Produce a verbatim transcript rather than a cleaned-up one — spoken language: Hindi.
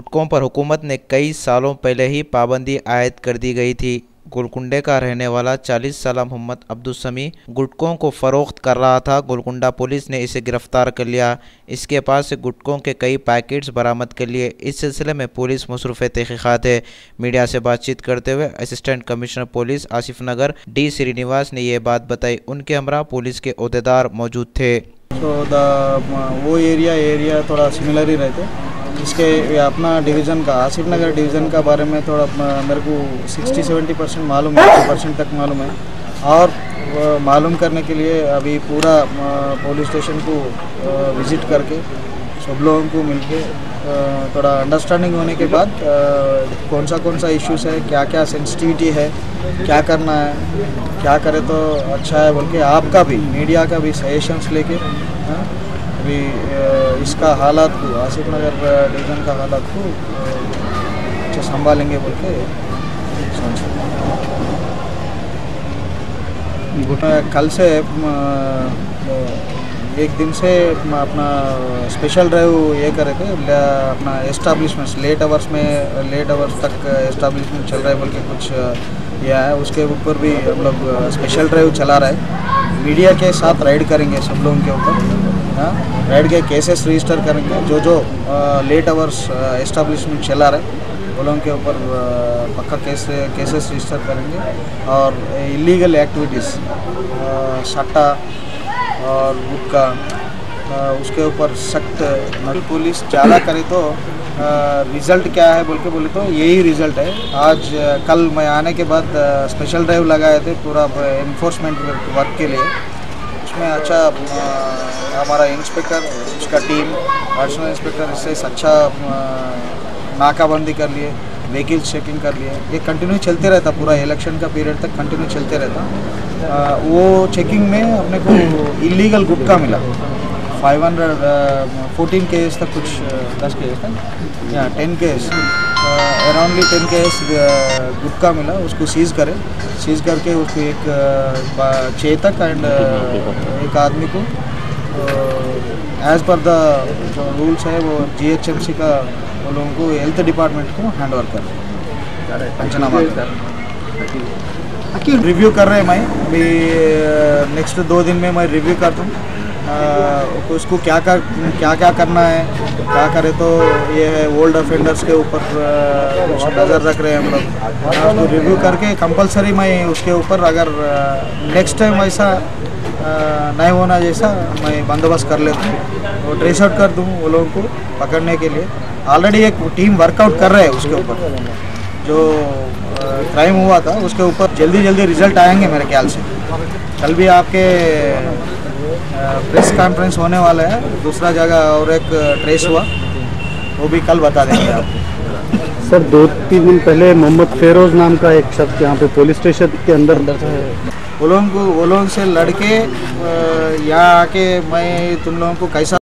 गुटकों पर हुकूमत ने कई सालों पहले ही पाबंदी आयद कर दी गई थी। गोलकुंडे का रहने वाला चालीस साला मोहम्मद अब्दुल समी गुटकों को फ़रोख्त कर रहा था। गोलकुंडा पुलिस ने इसे गिरफ्तार कर लिया। इसके पास से गुटकों के कई पैकेट्स बरामद कर लिए। इस सिलसिले में पुलिस मसरूफ़ तहक़ीक़ात है। मीडिया से बातचीत करते हुए assistant commissioner police Asif Nagar D Srinivas ने ये बात बताई। उनके हमरा पुलिस के ओहदेदार मौजूद थे। तो द वो एरिया एरिया थोड़ा सिमिलर ही रहते। इसके अपना डिवीज़न का आसिफ नगर डिवीज़न का बारे में थोड़ा मेरे को सिक्सटी सेवेंटी परसेंट मालूम है, एट्टी परसेंट तक मालूम है। और मालूम करने के लिए अभी पूरा पुलिस स्टेशन को विज़िट करके सब लोगों को मिलके थोड़ा अंडरस्टैंडिंग होने के बाद कौन सा कौन सा इश्यूज है, क्या क्या सेंसिटिविटी है, क्या करना है, क्या करे तो अच्छा है बोल के आपका भी मीडिया का भी सजेशंस लेके अभी इसका हालात को आसिफ नगर डिवीज़न का हालात को अच्छा संभालेंगे बोल के सोच रहे। कल से एक दिन से अपना स्पेशल ड्राइव ये करे थे अपना एस्टाब्लिशमेंट्स लेट आवर्स में लेट आवर्स तक एस्टाब्लिशमेंट चल रहा है बोल के कुछ यह है। उसके ऊपर भी हम लोग स्पेशल ड्राइव चला रहा है। मीडिया के साथ राइड करेंगे सब लोगों के ऊपर, राइड के केसेस रजिस्टर करेंगे। जो जो लेट आवर्स एस्टाब्लिशमेंट चला रहे वो लोगों के ऊपर पक्का केस केसेस रजिस्टर करेंगे। और इलीगल एक्टिविटीज़ सट्टा और गुटखा उसके ऊपर सख्त पुलिस ज़्यादा करे तो रिज़ल्ट क्या है बोल के बोले तो यही रिज़ल्ट है। आज कल मैं आने के बाद स्पेशल ड्राइव लगाए थे पूरा इन्फोर्समेंट वर्क के लिए। उसमें अच्छा हमारा इंस्पेक्टर उसका टीम एडिशनल इंस्पेक्टर इससे अच्छा नाकाबंदी कर लिए, व्हीकल चेकिंग कर लिए। ये कंटिन्यू चलते रहता, पूरा इलेक्शन का पीरियड तक कंटिन्यू चलते रहता। आ, वो चेकिंग में अपने को इलीगल गुटखा मिला फाइव हंड्रेड फोर्टीन केस तक, कुछ दस केस तक या ten case aroundly ten case gutkha मिला। उसको सीज़ करे सीज़ करके उसको एक चेतक एंड एक आदमी को एज़ पर द जो रूल्स है वो जीएचएमसी का वो लोगों को हेल्थ डिपार्टमेंट को हैंड ओवर कर पंचनामा रिव्यू कर रहे हैं। मैं अभी नेक्स्ट दो दिन में मैं रिव्यू करता हूँ उसको क्या क्या क्या क्या करना है, क्या करे तो ये है ओल्ड ऑफेंडर्स के ऊपर कुछ नज़र रख रहे हैं हम लोग। उसको रिव्यू करके कंपलसरी मैं उसके ऊपर अगर नेक्स्ट टाइम ऐसा नहीं होना जैसा मैं बंदोबस्त कर लेता हूँ, वो ट्रेस आउट कर दूँ वो लोगों को पकड़ने के लिए। ऑलरेडी एक टीम वर्कआउट कर रहे हैं उसके ऊपर, जो क्राइम हुआ था उसके ऊपर जल्दी जल्दी रिजल्ट आएंगे मेरे ख्याल से। कल भी आपके प्रेस कॉन्फ्रेंस होने वाला है दूसरा जगह और एक ट्रेस हुआ, वो भी कल बता देंगे आपको। सर दो तीन दिन पहले मोहम्मद फेरोज नाम का एक शख्स यहाँ पे पुलिस स्टेशन के अंदर अंदर वो लोगों को वो लोगों से लड़के यहाँ आके मैं तुम लोगों को कैसा